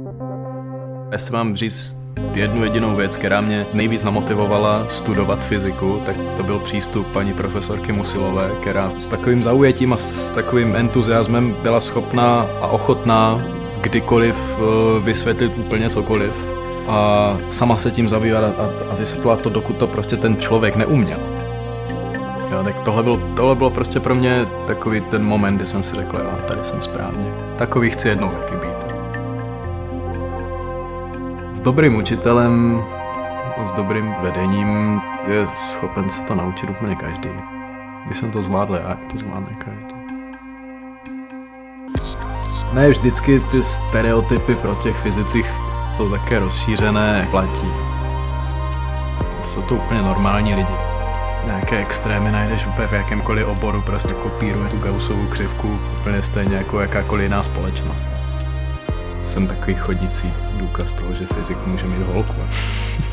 Jestli mám říct jednu jedinou věc, která mě nejvíc namotivovala studovat fyziku, tak to byl přístup paní profesorky Musilové, která s takovým zaujetím a s takovým entuziasmem byla schopná a ochotná kdykoliv vysvětlit úplně cokoliv a sama se tím zabývat a vysvětlovat to, dokud to prostě ten člověk neuměl. Jo, tak tohle bylo prostě pro mě takový ten moment, kdy jsem si řekl, jo, tady jsem správně. Takový chci jednou taky být. S dobrým učitelem, s dobrým vedením je schopen se to naučit úplně každý. Když jsem to zvládl já, to zvládne každý. Ne vždycky ty stereotypy pro těch fyzicích jsou také rozšířené, platí. Jsou to úplně normální lidi. Nějaké extrémy najdeš úplně v jakémkoliv oboru, prostě kopíruje tu Gaussovu křivku úplně stejně jako jakákoliv jiná společnost. Jsem takový chodící důkaz toho, že fyzik může mít holku.